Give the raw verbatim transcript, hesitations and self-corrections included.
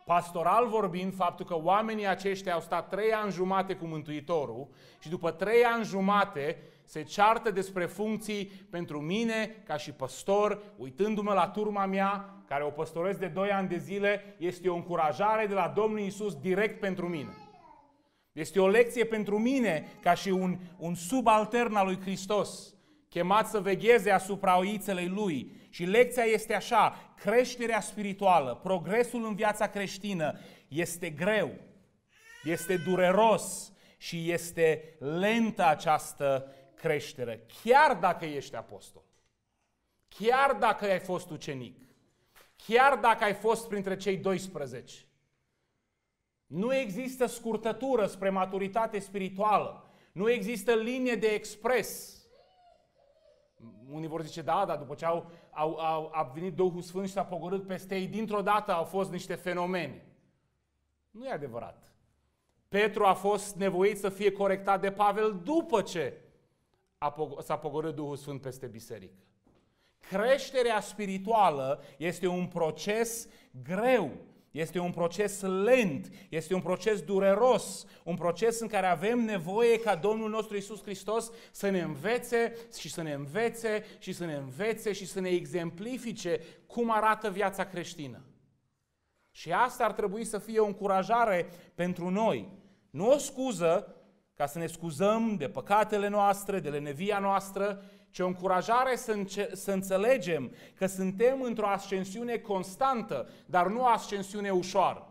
Pastoral vorbind, faptul că oamenii aceștia au stat trei ani jumate cu Mântuitorul și după trei ani jumate se ceartă despre funcții pentru mine ca și păstor, uitându-mă la turma mea, care o păstoresc de doi ani de zile, este o încurajare de la Domnul Iisus direct pentru mine. Este o lecție pentru mine ca și un, un subaltern al lui Hristos, chemat să vegheze asupra oițelei Lui. Și lecția este așa: creșterea spirituală, progresul în viața creștină este greu, este dureros și este lentă această creștere, chiar dacă ești apostol, chiar dacă ai fost ucenic, chiar dacă ai fost printre cei doisprezece. Nu există scurtătură spre maturitate spirituală, nu există linie de expres. Unii vor zice, da, dar după ce au, au, au, a venit Duhul Sfânt și s-a pogorât peste ei, dintr-o dată au fost niște fenomene. Nu e adevărat. Petru a fost nevoit să fie corectat de Pavel după ce s-a pogorât Duhul Sfânt peste biserică. Creșterea spirituală este un proces greu, este un proces lent, este un proces dureros, un proces în care avem nevoie ca Domnul nostru Iisus Hristos să ne învețe și să ne învețe și să ne învețe și să ne exemplifice cum arată viața creștină. Și asta ar trebui să fie o încurajare pentru noi, nu o scuză ca să ne scuzăm de păcatele noastre, de lenevia noastră, ci o încurajare să, înce- să înțelegem că suntem într-o ascensiune constantă, dar nu o ascensiune ușoară.